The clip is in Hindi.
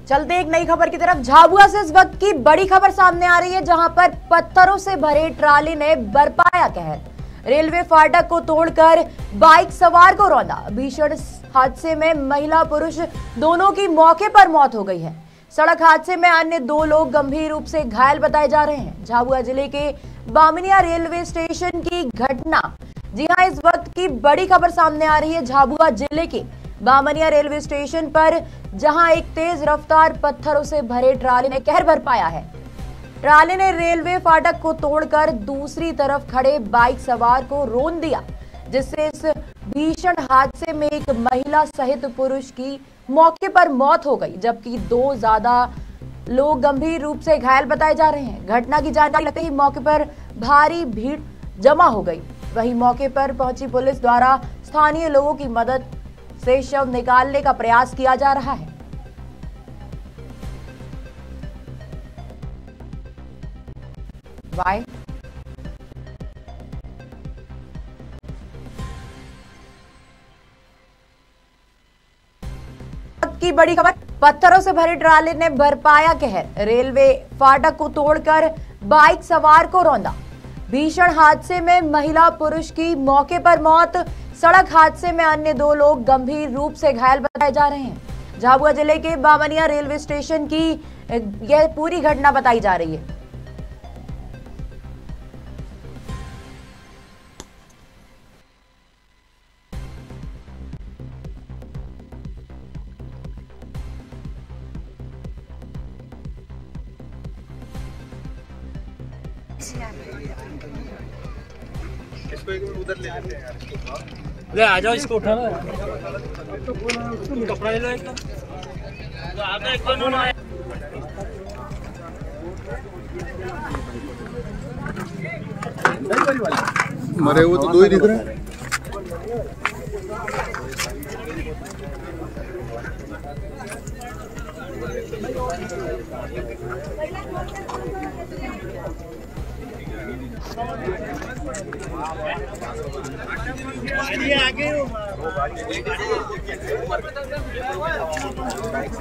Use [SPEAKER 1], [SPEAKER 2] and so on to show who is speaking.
[SPEAKER 1] चलते एक नई खबर की तरफ। झाबुआ से इस वक्त की बड़ी खबर सामने आ रही है, जहां पर पत्थरों से भरे ट्राली ने बरपाया कहर। रेलवे फाटक को तोड़कर बाइक सवार को रौंदा। भीषण हादसे में महिला पुरुष दोनों की मौके पर मौत हो गई है। सड़क हादसे में अन्य 2 लोग गंभीर रूप से घायल बताए जा रहे हैं। झाबुआ जिले के बामनिया रेलवे स्टेशन की घटना। जी हां, इस वक्त की बड़ी खबर सामने आ रही है झाबुआ जिले के बामनिया रेलवे स्टेशन पर, जहां एक तेज रफ्तार पत्थरों से भरे ट्राली ने कहर बरपाया है। ट्राली ने रेलवे फाटक को तोड़कर दूसरी तरफ खड़े बाइक सवार को रौंद दिया, जिससे इस भीषण हादसे में एक महिला सहित पुरुष की मौके पर मौत हो गई, जबकि 2 ज्यादा लोग गंभीर रूप से घायल बताए जा रहे हैं। घटना की जानकारी लगते ही मौके पर भारी भीड़ जमा हो गई। वहीं मौके पर पहुंची पुलिस द्वारा स्थानीय लोगों की मदद से शव निकालने का प्रयास किया जा रहा है। बाय की बड़ी खबर। पत्थरों से भरी ट्राली ने बरपाया कहर। रेलवे फाटक को तोड़कर बाइक सवार को रौंदा। भीषण हादसे में महिला पुरुष की मौके पर मौत। सड़क हादसे में अन्य 2 लोग गंभीर रूप से घायल बताए जा रहे हैं। झाबुआ जिले के बामनिया रेलवे स्टेशन की यह पूरी घटना बताई जा रही है।
[SPEAKER 2] इसको एक उधर ले लेते हैं यार।
[SPEAKER 3] ले आ जाओ, इसको उठा लो, कपड़ा ले लो, एक आधा एक
[SPEAKER 2] मरे हुए तो 2 ही दिख रहे हैं।
[SPEAKER 3] आगे